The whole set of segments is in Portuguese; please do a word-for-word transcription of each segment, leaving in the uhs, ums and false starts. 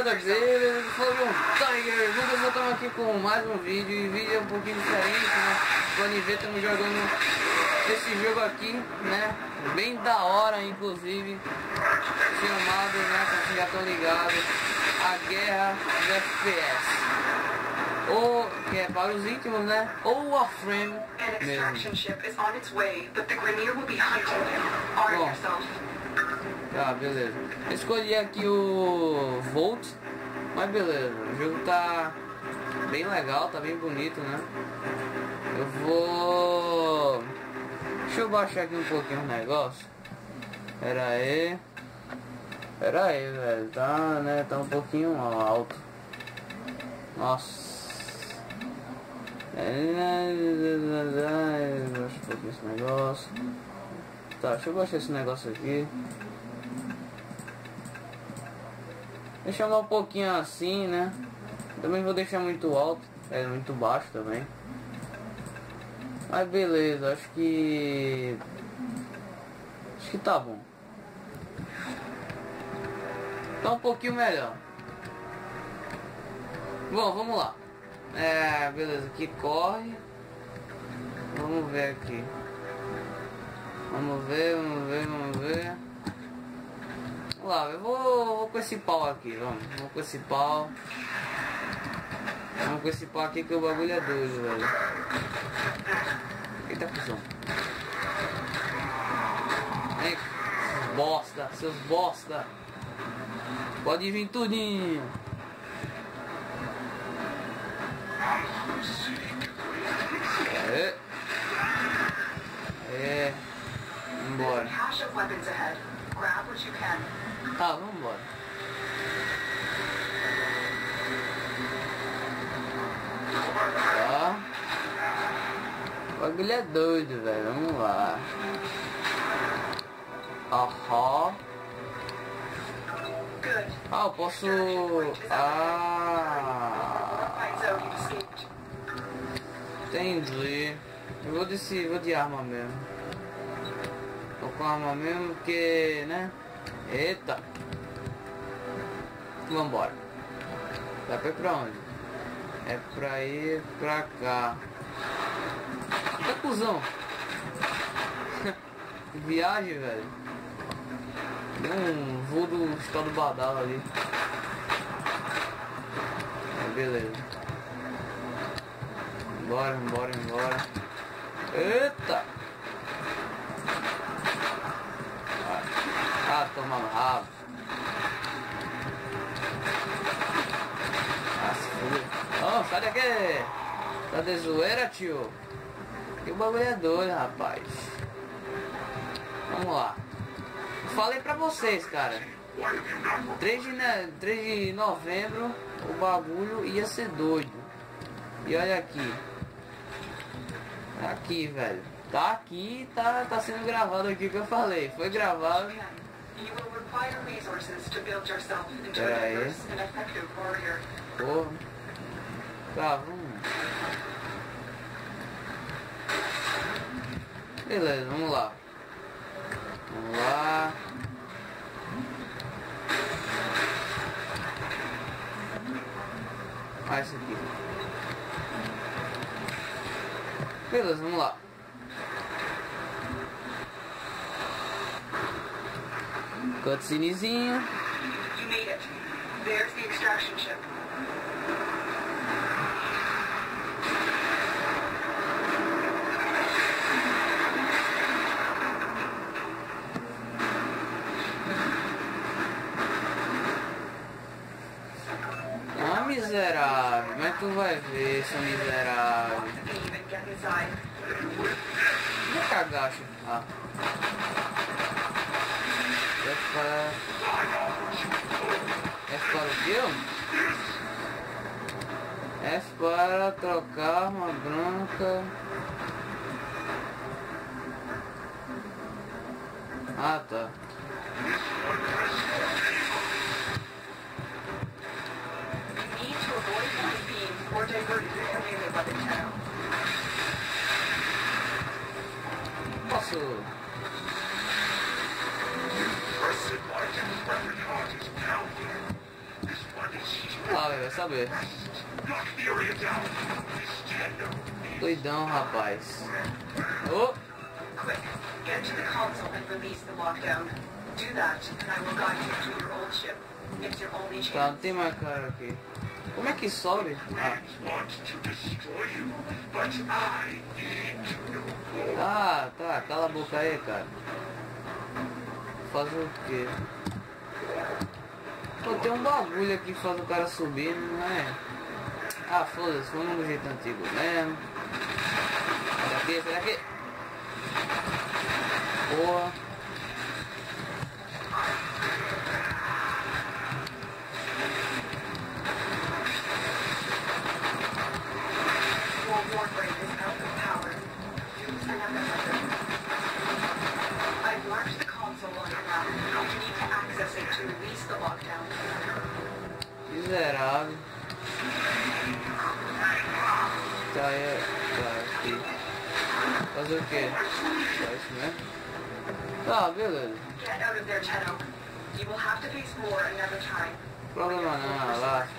rapaziada, beleza? Foram Tiger, Lucas, nós estamos aqui com mais um vídeo. E o vídeo é um pouquinho diferente, né? Podem ver, estamos jogando esse jogo aqui, né? Bem da hora, inclusive. Chamado, né? Como vocês já estão ligados, a Guerra dos F P S. Ou, que é para os íntimos, né? Ou Warframe mesmo. Bom, tá, beleza. Eu escolhi aqui o Volt, mas beleza, o jogo tá bem legal, tá bem bonito, né? Eu vou... Deixa eu baixar aqui um pouquinho o negócio. Pera aí. Pera aí, velho, tá, né, tá um pouquinho alto. Nossa. Deixa eu pouquinho esse negócio. Tá, deixa eu baixar esse negócio aqui. Deixa eu chamar um pouquinho assim, né? Também vou deixar muito alto, é muito baixo também. Mas beleza, acho que... Acho que tá bom. Tá um pouquinho melhor. Bom, vamos lá. É, beleza, aqui corre. Vamos ver aqui. Vamos ver, vamos ver, vamos ver. Vamos lá, eu vou, vou com esse pau aqui, vamos. Vamos com esse pau. Vamos com esse pau aqui que o bagulho é doido, velho. Eita, cuzão. Vem, bosta, seus bosta. Pode vir tudinho. É. É. Vambora. Tá, vambora. Tá. O bagulho é doido, velho. Vamos lá. Aham. Ah, eu posso... Ah... Entendi. Eu vou de, vou de arma mesmo. Vou com arma mesmo porque, né? Eita. Vambora. Vai pra ir pra onde? É pra ir pra cá. Eita, cuzão. Que viagem, velho. Deu um voo do estado badal ali. É, beleza. Bora, bora, bora. Eita! Ah, ah toma no rabo. Ah, se fudeu. Oh, sai daqui! Tá de zoeira, tio? Que bagulho é doido, rapaz. Vamos lá. Falei pra vocês, cara. três de novembro o bagulho ia ser doido. E olha aqui. Aqui, velho. Tá aqui, tá, tá sendo gravado aqui que eu falei. Foi gravado. Pera aí. Porra. Tá, vamos. Beleza, vamos lá. Vamos lá. Ah, esse aqui. Beleza, vamos lá. Cutscenezinho. You made it. There's the extraction ship. Ah, miserável. Como é que tu vai ver, seu miserável? Vou cagar, ah. F para... F para o quê? F para trocar uma branca. Ah, tá. Posso... vai saber. Doidão, rapaz. Oh! Quick, get to the console and release the lockdown. Do that, and I will guide you to your old ship. It's your only chance. Tá, não tem mais cara aqui. Como é que sobe? Ah. Ah, tá. Cala a boca aí, cara. Fazer o quê? Pô, tem um bagulho aqui que faz o cara subir, não é? Ah, foda-se, vamos do jeito antigo mesmo. Sai daqui, sai daqui. Boa. Miserável. Tá, é, tá aqui. Fazer o quê? Só isso mesmo? Tá, beleza. Get out of there, Tenno. You will have to face more another time. Problema não, lá.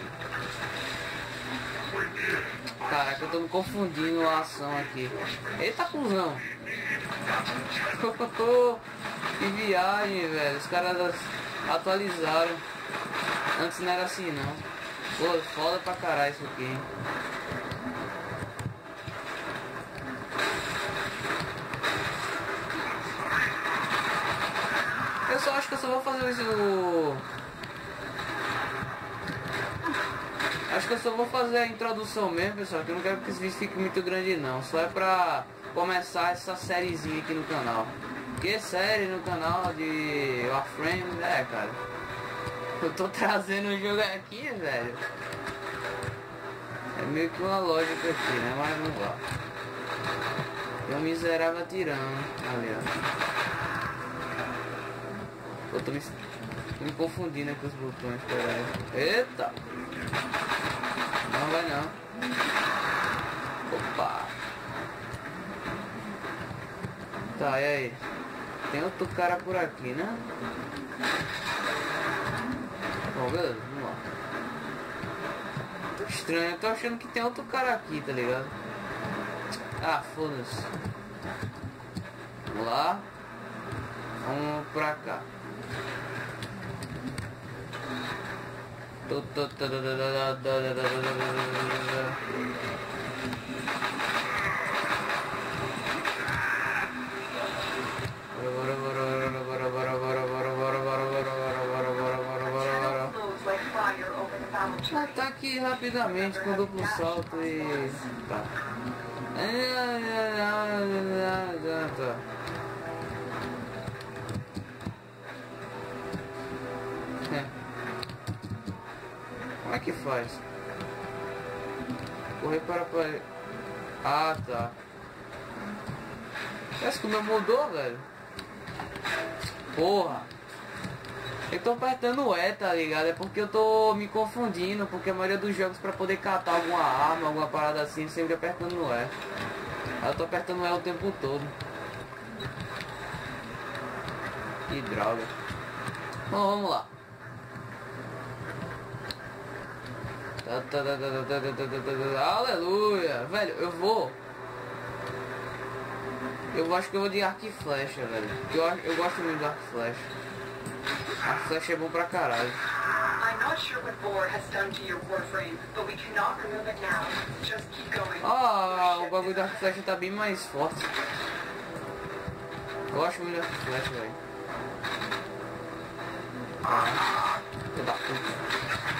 Caraca, eu tô me confundindo a ação aqui. Eita, cuzão. Que viagem, velho. Os caras atualizaram. Antes não era assim, não. Pô, foda pra caralho isso aqui, hein? Eu só acho que eu só vou fazer isso. Acho que eu só vou fazer a introdução mesmo, pessoal. Que eu não quero que esse vídeo fique muito grande, não. Só é pra começar essa sériezinha aqui no canal. Porque série no canal de Warframe, é, cara. Eu tô trazendo o jogo aqui, velho. É meio que uma lógica aqui, né? Mas vamos lá. Tem um miserável atirando ali, ó. Eu tô me, tô me confundindo com os botões, peraí. Eita! Não vai não. Opa! Tá, e aí? Tem outro cara por aqui, né? Bom, beleza, vamos lá. Estranho, eu tô achando que tem outro cara aqui, tá ligado? Ah, foda-se. Vamos lá. Vamos pra cá. Ataque rapidamente com duplo salto e... tá. Tá. É. Como é que faz? Correr para para... Ah, tá. Parece que o meu mudou, velho. Porra. Eu tô apertando o E, tá ligado? É porque eu tô me confundindo, porque a maioria dos jogos pra poder catar alguma arma, alguma parada assim, sempre apertando o E. Eu tô apertando o E o tempo todo. Que droga. Bom, vamos lá. Aleluia! Velho, eu vou... Eu acho que eu vou de arco e flecha, velho. Eu, eu gosto muito do arco e flecha. A flecha é bom pra caralho. Ah, o bagulho da flecha tá bem mais forte. Eu gosto muito da flecha, velho. Ah, filho da puta.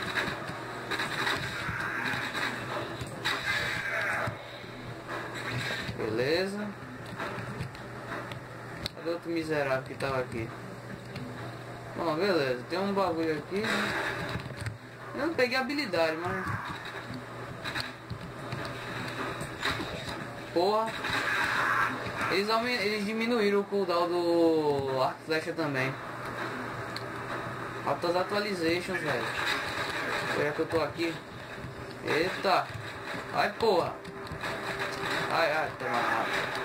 Beleza. Cadê outro miserável que tava aqui? Bom, beleza, tem um bagulho aqui. Eu não peguei habilidade, mas... Porra. Eles, eles diminuíram o cooldown do arco flecha também. Altas atualizations, velho. Será que eu tô aqui? Eita. Ai, porra. Ai, ai, toma rápido.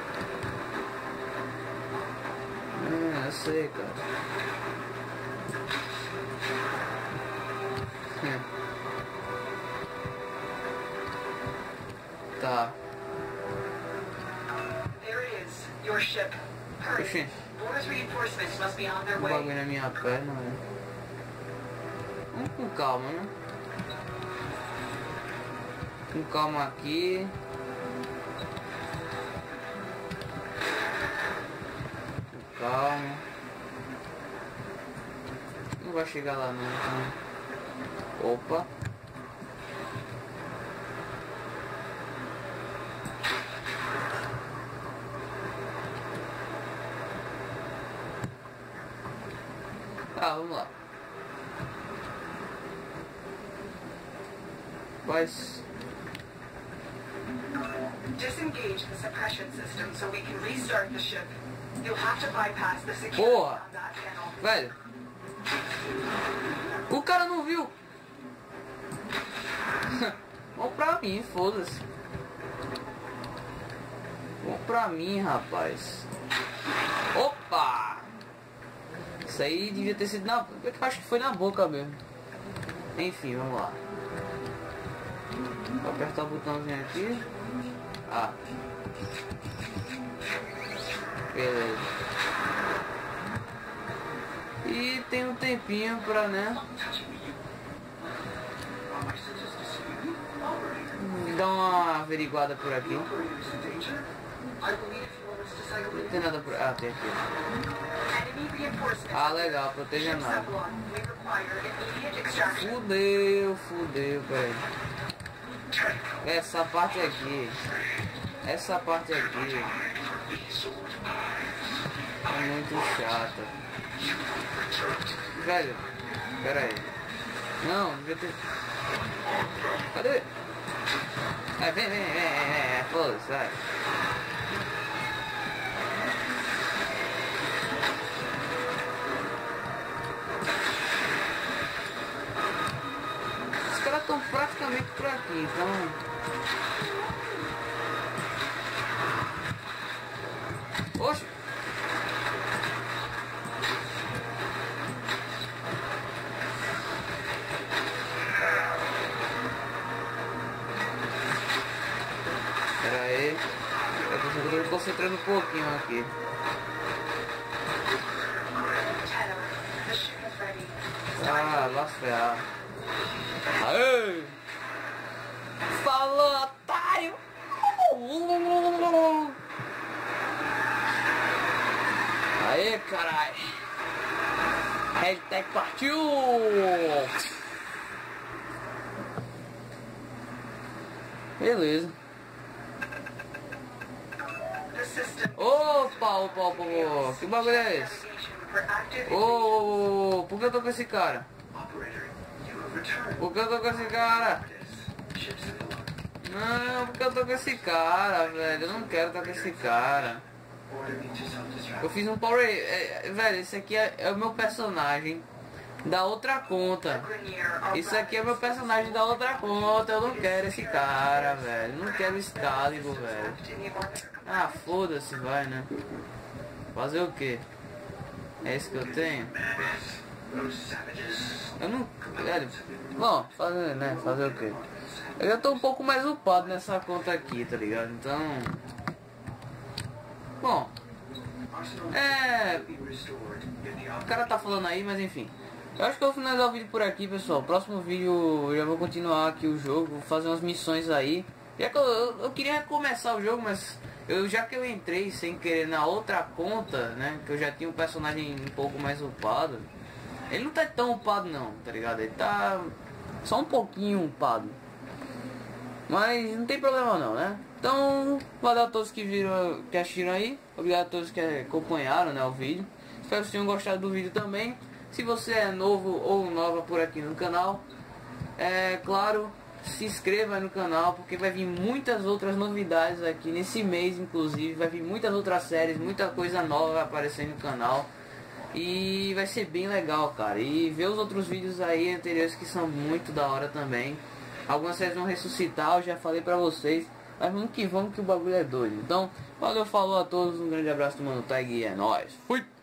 Hum, eu sei, cara. ship. Hurry. Oxê, Boris reinforcements must be on their um way. bagulho na minha perna, velho. Vamos com calma, né? Com calma aqui. Com calma. Não vai chegar lá não. Então. Opa. Tá, vamos lá. Mas... Disengage the suppression system so we can restart the ship. You'll have to bypass the security Porra. on that panel. Velho. O cara não viu. Vamos pra mim, foda-se. Vamos pra mim, rapaz. Opa! Isso aí devia ter sido na... Eu acho que foi na boca mesmo. Enfim, vamos lá. Vou apertar o botãozinho aqui. Ah. Beleza. E tem um tempinho pra, né? Dar uma averiguada por aqui. Não tem nada por... Ah, tem aqui. Ah, legal, proteja a nave. Fudeu, fudeu, velho. Essa parte aqui. Essa parte aqui. É muito chata. Velho, pera aí. Não, devia ter... Cadê? Vai, vem, vem, vem, vem, vem. Foda-se, vai. Os caras estão praticamente por aqui, então... Oxe! Pera aí. Eu tô me concentrando um pouquinho aqui. Ah, lá ferrar. Aê! Falou, otário! Aê, caralho! Hashtag partiu! Beleza. Opa, opa, opa, opa. Que bagulho é esse? Ô, oh, por que eu tô com esse cara? Por que eu tô com esse cara? Não, porque eu tô com esse cara, velho. Eu não quero estar com esse cara. Eu fiz um power... É, velho, esse aqui é, é o meu personagem da outra conta. Isso aqui é meu personagem da outra conta. Eu não quero esse cara, velho. Não quero Excalibur, velho. Ah, foda-se, vai, né? Fazer o quê? É esse que eu tenho? Eu não... Velho... Bom, fazer, né? Fazer o quê? Eu já tô um pouco mais upado nessa conta aqui, tá ligado? Então... Bom... É... O cara tá falando aí, mas enfim. Eu acho que eu vou finalizar o vídeo por aqui, pessoal. Próximo vídeo eu já vou continuar aqui o jogo. Vou fazer umas missões aí. Já que eu, eu, eu queria começar o jogo, mas... Eu, já que eu entrei sem querer na outra conta, né? Que eu já tinha um personagem um pouco mais upado. Ele não tá tão upado não, tá ligado? Ele tá só um pouquinho upado. Mas não tem problema não, né? Então, valeu a todos que viram, que assistiram aí. Obrigado a todos que acompanharam, né, o vídeo. Espero que tenham gostado do vídeo também. Se você é novo ou nova por aqui no canal, é claro... Se inscreva no canal, porque vai vir muitas outras novidades aqui nesse mês, inclusive vai vir muitas outras séries, muita coisa nova vai aparecer no canal e vai ser bem legal, cara. E ver os outros vídeos aí anteriores que são muito da hora também. Algumas séries vão ressuscitar, eu já falei pra vocês, mas vamos que vamos que o bagulho é doido. Então, valeu, falou a todos, um grande abraço do Mano Tag e é nóis, fui!